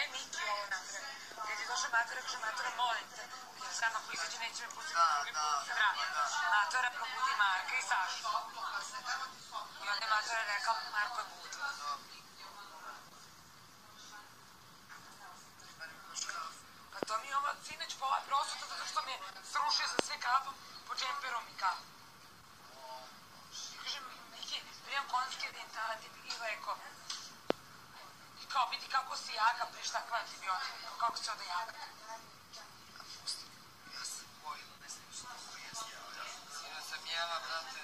daj Miki ovo napravi. Kad je došla Matora, kaže Matora, molim te, jer znam ako izađe neće me pustiti drugi put se vrati. Matora probudi Marka i Sašu. I onda je Matora rekao, Marko je budu. Pa to mi je ova sinoć po ova prosuta zato što mi je srušio sa sve kapom po džemperom i kapom. Kažem, Miki, primam konjski dentati i rekao, i kao vidi kako si jaka, preš takva antibiotika, kako si onda jaka. Ja sam bojila, ne znam što to jesi. Sino sam jela, brate.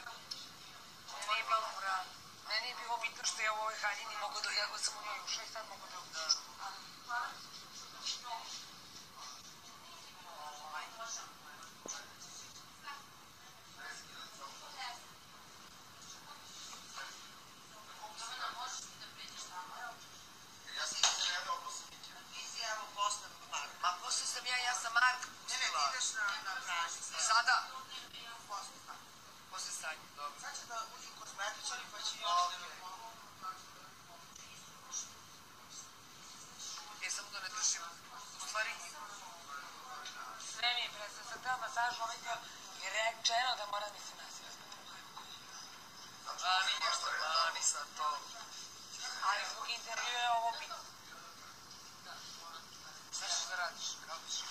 Meni je bilo bitno što ja u ovoj haljini mogu da ja sam u njoj ušla i sad mogu da ušla. Ma posle sam ja sam Marka pustila. Ne, ideš na pražnicu. Sada? Posle sadnje, dobro. Sad će da uđu kozmetičari pa će još Samo da ne držim. U stvari... Sve mi je predstav sa ta masažu ovaj dio i rečeno da mora mi se naziva. Nisam to. Ali zbog intervjua je ovo bitno. Šta ćeš da radiš? Kako ćeš?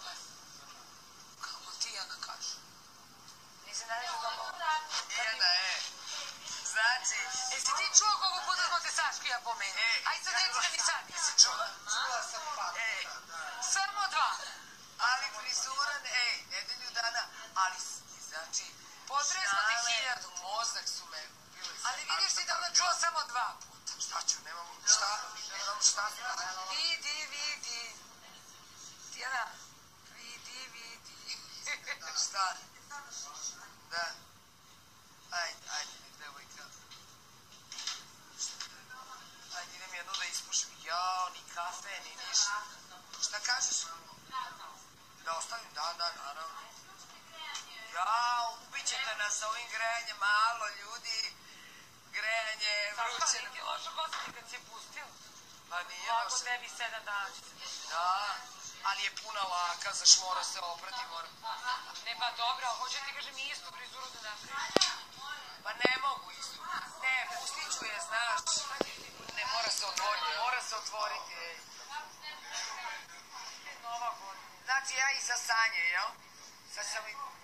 Kako ti Jana kažu? Nisi naređu dobro. Jana, znači... Jesi ti čuo koliko puta smo te Saško i ja pomenuli? Aj sad neći da ni sad nisi čuo. čula sam pa. Samo dva. Ali frizuran, nedelju dana, ali znači... Potrez smo ti 1000. Mozak su me ubili. Ali vidiš ti da me čuo samo 2 puta. Šta ću, nemam šta. Vidi. Tijana, vidi. Šta? Da. Ajde, devojka. Ajde, idem jednu da ispušim. Jao, ni kafe, ni ništa. Šta kažeš? Da ostavim? Da, naravno. Jao, ubit ćete nas sa ovim grejanjem, malo ljudi. Grejanje, vruće. Saška, nije lošo gostiti kad si je pustio. Pa nije Ovako loše. tebi 7 dana će se desiti. Da, ali je puna laka, znaš, mora se oprati, mora. Ne pa dobro, ali hoće ti kažem i istu frizuru da napravi. Pa ne mogu istu. Ne, pustit ću je, znaš. Ne, mora se otvoriti, Nova godina. Znači, ja iza Sanje, jel? Sad sam i...